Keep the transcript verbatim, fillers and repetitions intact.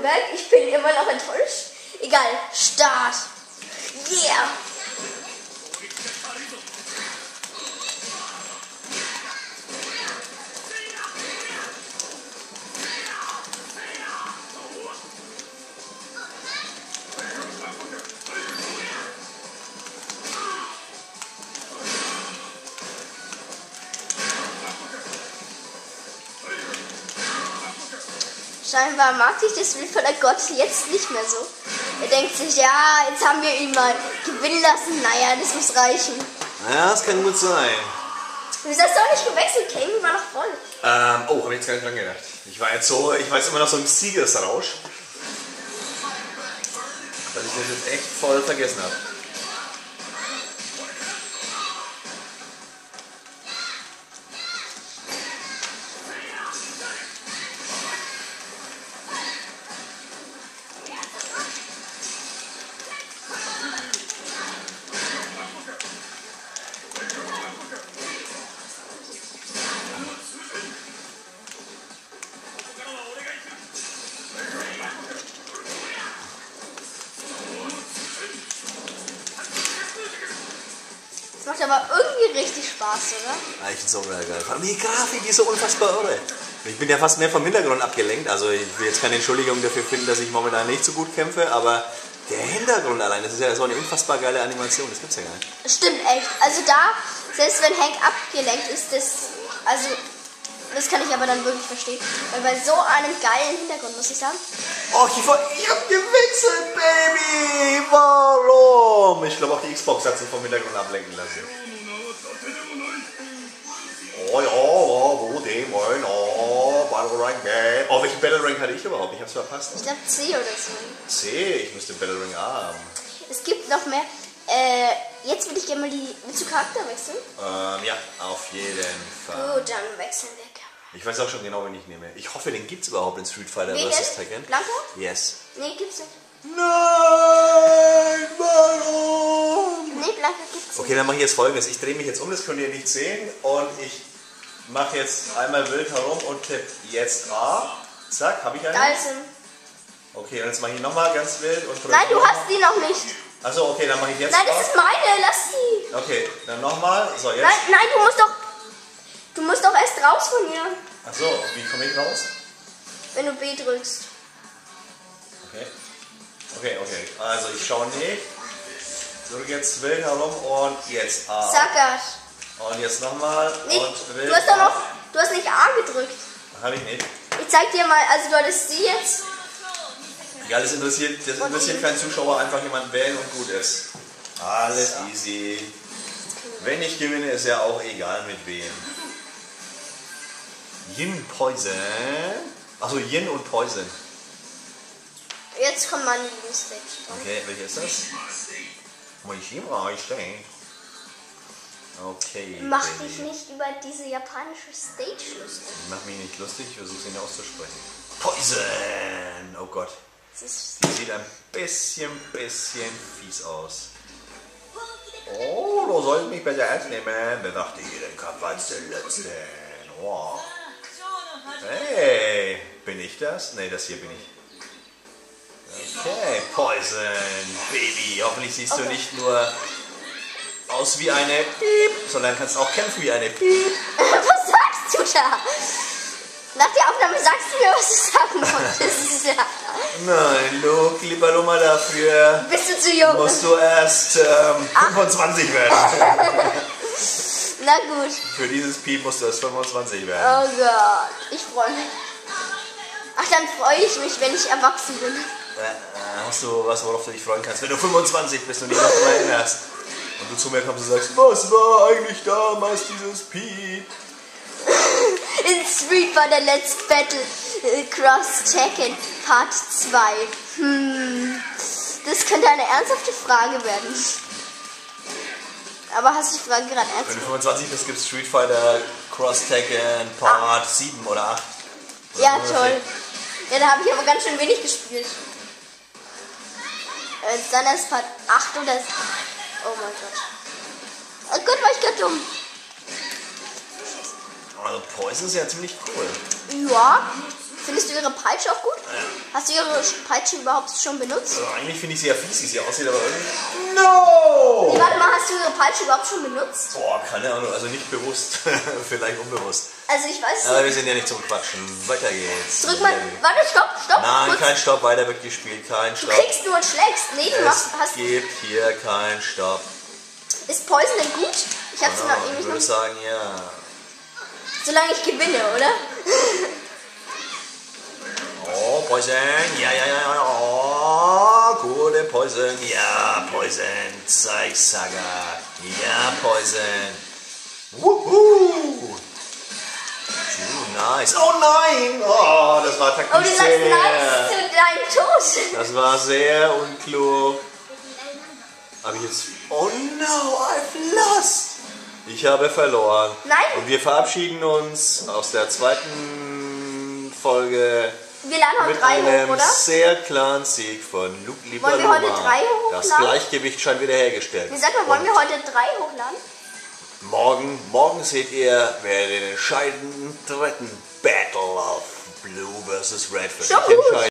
gemerkt, ich bin immer noch enttäuscht. Egal, Start. Yeah. Scheinbar mag sich das Street Fighter Gott jetzt nicht mehr so. Er denkt sich, ja, jetzt haben wir ihn mal gewinnen lassen. Naja, das muss reichen. Naja, das kann gut sein. Wieso hast du auch nicht gewechselt? Kane war noch voll. Ähm, oh, habe ich jetzt gar nicht dran gedacht. Ich war jetzt so, ich war jetzt immer noch so im Siegesrausch. Dass ich das jetzt echt voll vergessen habe. Das macht aber irgendwie richtig Spaß, oder? Ja, ich finde es auch mega geil. Vor allem die Grafik, die ist so unfassbar irre. Ich bin ja fast mehr vom Hintergrund abgelenkt, also ich will jetzt keine Entschuldigung dafür finden, dass ich momentan nicht so gut kämpfe, aber der Hintergrund allein, das ist ja so eine unfassbar geile Animation, das gibt's ja gar nicht. Stimmt, echt. Also da, selbst wenn Hank abgelenkt ist, das, also, das kann ich aber dann wirklich verstehen, weil bei so einem geilen Hintergrund, muss ich sagen. Oh, ich, ich hab gewechselt, Baby! Warum? Ich glaube auch die Xbox hat sich vom Hintergrund ablenken lassen. Oh ja, oh, wo dem, oh, Battle Rank, yeah. Oh, welchen Battle Rank hatte ich überhaupt? Ich hab's verpasst. Ich glaube C oder so. C, ich müsste Battle Rank A haben. Es gibt noch mehr. Äh, jetzt würde ich gerne mal die. Willst du Charakter wechseln? Ähm, ja, auf jeden Fall. Gut, dann wechseln wir Charakter. Ich weiß auch schon genau, wen ich nehme. Ich hoffe, den gibt's überhaupt in Street Fighter Wen versus. denn? Tekken. Blanca? Yes. Nee, gibt's nicht. Nein, warum? Nee, Blanca gibt's nicht. Okay, dann mache ich jetzt Folgendes. Ich drehe mich jetzt um, das könnt ihr nicht sehen. Und ich mache jetzt einmal wild herum und tippe jetzt A. Zack, habe ich einen? Da ist ein. Okay, und jetzt mache ich nochmal ganz wild und drücke. Nein, du hast die noch nicht. Achso, okay, dann mache ich jetzt Nein, A. das ist meine, lass die. Okay, dann nochmal. So, jetzt. Nein, nein, du musst doch. Du musst doch erst raus von ihr, Achso, wie komme ich raus? wenn du B drückst. Okay. Okay, okay. Also ich schaue nicht. Drücke jetzt wild herum und jetzt A. Sackert. Und jetzt nochmal Nee, und wild. du hast doch noch. Du hast nicht A gedrückt. Habe ich nicht. Ich zeig dir mal, also du hattest sie jetzt. Ja, das interessiert, das interessiert keinen Zuschauer, einfach jemand wählen und gut ist. Alles easy. Wenn ich gewinne, ist ja auch egal mit wem. Yin Poison. Achso, Yin und Poison. Jetzt kommt meine Lieblingsstage. Okay, welche ist das? Moishima, ich denke. Okay. Mach Baby. dich nicht über diese japanische Stage lustig. Mach mich nicht lustig, ich versuche sie nicht auszusprechen. Poison! Oh Gott. Das ist Die sieht ein bisschen, bisschen fies aus. Oh, du sollst mich besser ernst nehmen. Bewachte jeden Kampf als den letzten. Wow. Hey, bin ich das? Ne, das hier bin ich. Okay, Poison, Baby. Hoffentlich siehst du Okay. nicht nur aus wie eine Piep, sondern kannst auch kämpfen wie eine Piep. Was sagst du da? Nach der Aufnahme sagst du mir, was du sagen wolltest. Ja. Nein, Luke, lieber Lummer, dafür Bist du zu jung? musst du erst ähm, fünfundzwanzig werden. Na gut. Für dieses Piep musst du erst fünfundzwanzig werden. Oh Gott, ich freue mich. Ach, dann freue ich mich, wenn ich erwachsen bin. Äh, hast du was, worauf du dich freuen kannst, wenn du fünfundzwanzig bist und dich noch daran erinnerst? Und du zu mir kommst und sagst, was war eigentlich damals dieses Piep? In Street Fighter Let's Battle äh, Cross Tekken Part zwei. Hm, das könnte eine ernsthafte Frage werden. Aber hast du die Frage gerade ernst Wenn du gemeint? fünfundzwanzig bist, gibt es Street Fighter Cross Tekken Part Ah. sieben oder acht. Oder Ja, so toll. Ja, da habe ich aber ganz schön wenig gespielt. Äh, dann ist Part acht oder... Oh mein Gott. Oh Gott, war ich gerade dumm. Also Poison ist ja ziemlich cool. Ja, Findest du ihre Peitsche auch gut? Ja. Hast du ihre Peitsche überhaupt schon benutzt? Also eigentlich finde ich sie ja fies, wie sie aussieht, aber irgendwie... No! Nee, warte mal, hast du ihre Peitsche überhaupt schon benutzt? Boah, keine Ahnung, also nicht bewusst, vielleicht unbewusst. Also ich weiß Aber wir nicht. sind ja nicht zum Quatschen. Weiter geht's. Drück mal, warte, stopp, stopp. Nein, kurz. kein Stopp, weiter wird gespielt, kein Du Stopp. kriegst nur und schlägst. Nee, du machst, Es hast... gibt hier keinen Stopp. Ist Poison denn gut? Ich hab's Oh, noch ich ewig würde noch... sagen, ja. Solange ich gewinne, oder? Oh, Poison, ja, ja, ja, ja, oh, gute Poison, ja, Poison, zeig Saga, ja, Poison, wuhu, nice, oh nein, oh, das war taktisch Oh, du sagst sehr, nein zu deinem Tod. das war sehr unklug, habe ich jetzt, oh no, I've lost, ich habe verloren. Nein. Und wir verabschieden uns aus der zweiten Folge Wir laden heute mit drei einem hoch, oder? sehr klaren Sieg von Luke Lieber Wollen wir heute drei Das hochladen? Gleichgewicht scheint wiederhergestellt. Wie sagt man, wollen Und wir heute drei hochladen? morgen, morgen seht ihr, wer den entscheidenden dritten Battle of Blue versus Red für Schon sich gut. entscheidet.